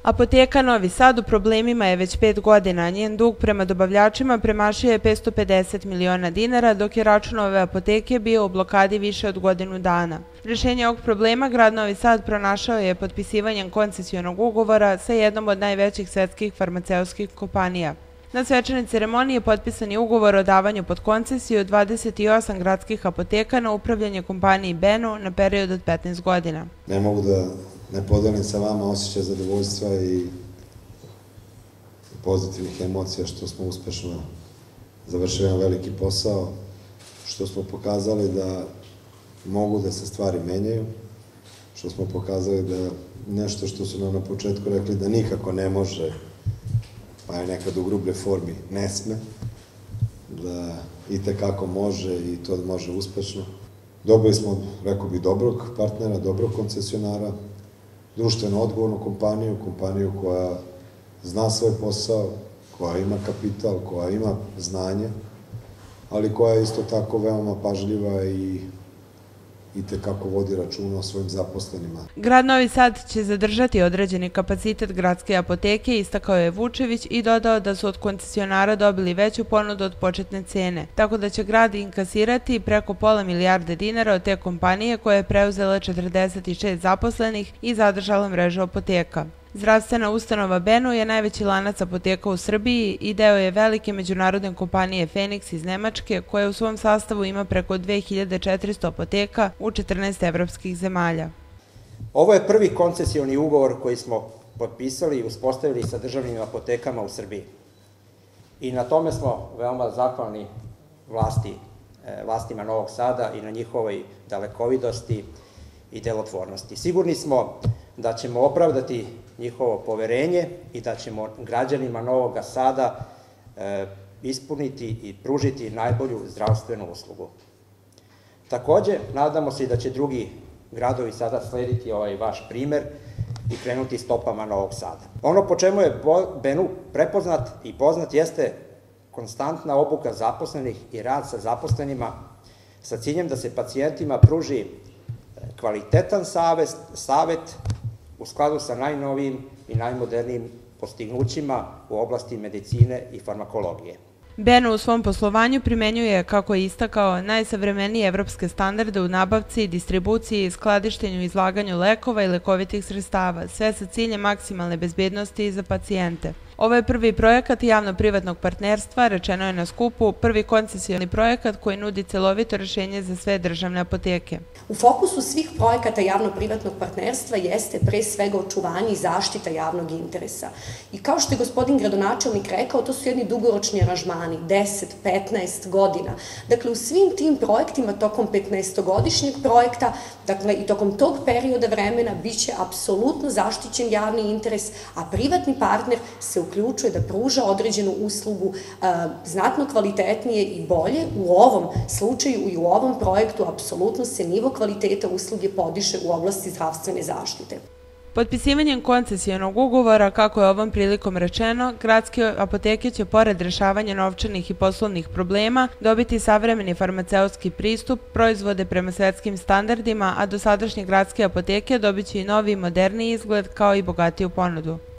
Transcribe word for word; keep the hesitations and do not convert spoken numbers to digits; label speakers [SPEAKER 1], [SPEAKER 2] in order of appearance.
[SPEAKER 1] Apoteka Novi Sad u problemima je već pet godina, a njen dug prema dobavljačima premašio je petsto pedeset miliona dinara, dok je račun ove apoteke bio u blokadi više od godinu dana. Rješenje ovog problema grad Novi Sad pronašao je potpisivanjem koncesionog ugovora sa jednom od najvećih svetskih farmaceutskih kompanija. Na svečanoj ceremoniji je potpisan ugovor o davanju pod koncesiju dvadeset osam gradskih apoteka na upravljanje kompaniji Benu na period od petnaest godina.
[SPEAKER 2] Ne mogu da ne podelim sa vama osjećaj zadovoljstva i pozitivnih emocija što smo uspešno završili jedan veliki posao, što smo pokazali da mogu da se stvari menjaju, što smo pokazali da nešto što su nam na početku rekli da nikako ne može, pa je nekad u grublje formi ne sme, da i tekako može i to može uspešno. Dobili smo, rekao bih, dobrog partnera, dobrog koncesionara, društveno odgovornu kompaniju, kompaniju koja zna svoj posao, koja ima kapital, koja ima znanje, ali koja je isto tako veoma pažljiva i i tekako vodi računa o svojim zaposlenima.
[SPEAKER 1] Grad Novi Sad će zadržati određeni kapacitet gradske apoteke, istakao je Vučević i dodao da su od koncesionara dobili veću ponudu od početne cene, tako da će grad inkasirati preko pola milijarde dinara od te kompanije koja je preuzela četrdeset šest zaposlenih i zadržala mrežu apoteka. Zdravstvena ustanova Benu je najveći lanac apoteka u Srbiji i deo je velike međunarodne kompanije Feniks iz Nemačke, koja u svom sastavu ima preko dve hiljade četiristo apoteka u četrnaest evropskih zemalja.
[SPEAKER 3] Ovo je prvi koncesioni ugovor koji smo potpisali i uspostavili sa državnim apotekama u Srbiji. I na tome smo veoma zahvalni vlasti, vlastima Novog Sada i na njihovoj dalekovidosti i delotvornosti. Sigurni smo da ćemo opravdati njihovo poverenje i da ćemo građanima Novog Sada ispuniti i pružiti najbolju zdravstvenu uslugu. Takođe, nadamo se i da će drugi gradovi sada slediti ovaj vaš primer i krenuti stopama Novog Sada. Ono po čemu je Benu prepoznat i poznat jeste konstantna obuka zaposlenih i rad sa zaposlenima sa ciljem da se pacijentima pruži kvalitetan savet u skladu sa najnovijim i najmodernijim postignućima u oblasti medicine i farmakologije.
[SPEAKER 1] Benu u svom poslovanju primenjuje, kako je istakao, najsavremenije evropske standarde u nabavci, distribuciji, skladištenju i izlaganju lekova i lekovitih sredstava, sve sa ciljem maksimalne bezbednosti za pacijente. Ovo je prvi projekat javno-privatnog partnerstva, rečeno je na skupu, prvi koncesioni projekat koji nudi celovito rešenje za sve državne apoteke.
[SPEAKER 4] U fokusu svih projekata javno-privatnog partnerstva jeste pre svega očuvanje i zaštita javnog interesa. I kao što je gospodin gradonačelnik rekao, to su jedni dugoročni aranžmani, deset, petnaest godina. Dakle, u svim tim projektima tokom petnaestogodišnjeg projekta, dakle i tokom tog perioda vremena, biće apsolutno zaštićen javni interes, a privatni partner se uključuje da pruža određenu uslugu znatno kvalitetnije i bolje. U ovom slučaju i u ovom projektu apsolutno se nivo kvaliteta usluge podiže u oblasti zdravstvene zaštite.
[SPEAKER 1] Potpisivanjem koncesionog ugovora, kako je ovom prilikom rečeno, gradske apoteke će pored rešavanja novčanih i poslovnih problema dobiti savremeni farmaceutski pristup, proizvode prema svetskim standardima, a dosadašnje gradske apoteke dobit će i novi moderniji izgled kao i bogatiju ponudu.